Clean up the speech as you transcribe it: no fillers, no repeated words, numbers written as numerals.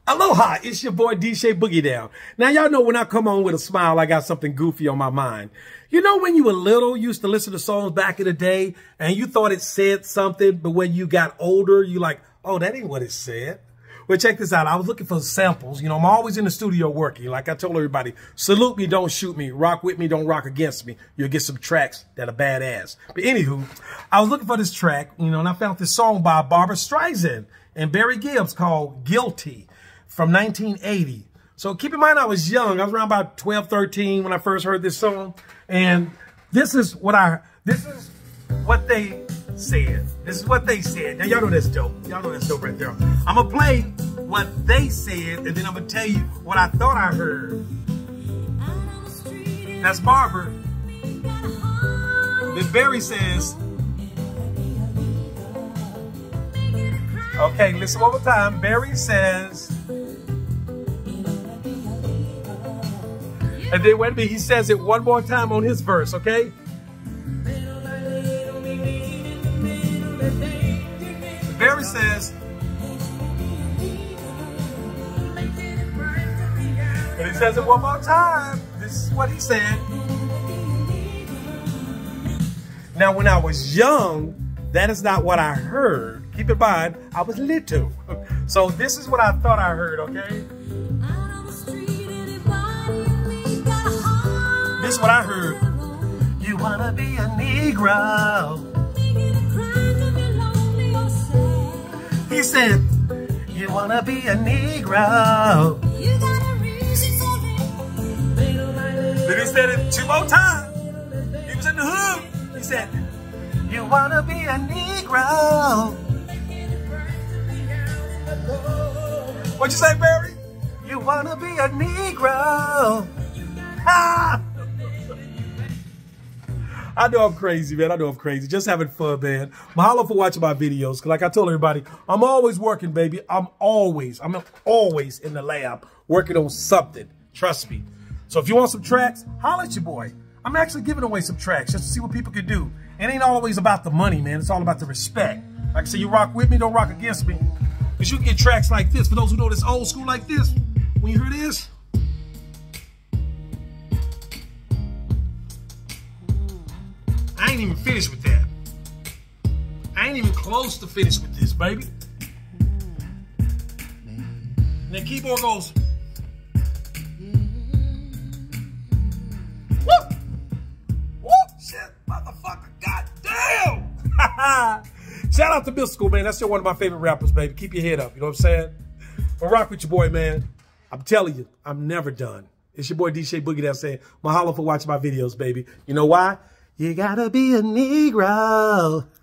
Aloha, it's your boy DJ Boogie Down. Now y'all know when I come on with a smile, I got something goofy on my mind. You know when you were little, you used to listen to songs back in the day and you thought it said something, but when you got older, you like, oh, that ain't what it said. Well, check this out. I was looking for samples. You know, I'm always in the studio working. Like I told everybody, salute me, don't shoot me. Rock with me, don't rock against me. You'll get some tracks that are badass. But anywho, I was looking for this track, you know, and I found this song by Barbra Streisand and Barry Gibbs called Guilty from 1980. So keep in mind, I was young. I was around about 12, 13 when I first heard this song. And this is what they said. This is what they said. Now, y'all know that's dope. Y'all know that's dope right there. I'm going to play what they said, and then I'm going to tell you what I thought I heard. That's Barbara. Then Barry says, okay, listen one more time. Barry says, and then wait a minute, he says it one more time on his verse, okay? Barry says, and he says it one more time. This is what he said. Now, when I was young, that is not what I heard. Keep in mind, I was little. So this is what I thought I heard, okay? This is what I heard. You wanna be a Negro. He said, you wanna be a Negro. Then he said it 2 more times. He was in the hood. He said, you wanna be a Negro. What'd you say, Barry? You wanna be a Negro. Ah! I know I'm crazy, man. I know I'm crazy. Just having fun, man. Mahalo for watching my videos. Because like I told everybody, I'm always working, baby. I'm always in the lab working on something. Trust me. So if you want some tracks, holla at your boy. I'm actually giving away some tracks just to see what people can do. It ain't always about the money, man. It's all about the respect. Like I say, you rock with me, don't rock against me. Because you can get tracks like this. For those who know this old school like this, when you hear this, I ain't even finished with that. I ain't even close to finished with this, baby. And the keyboard goes, whoop! Whoop! Shit, motherfucker, goddamn! Shout out to Mystical, man. That's still one of my favorite rappers, baby. Keep your head up, you know what I'm saying? But rock with your boy, man. I'm telling you, I'm never done. It's your boy DJ Boogie Down saying, mahalo for watching my videos, baby. You know why? You gotta be a Negro.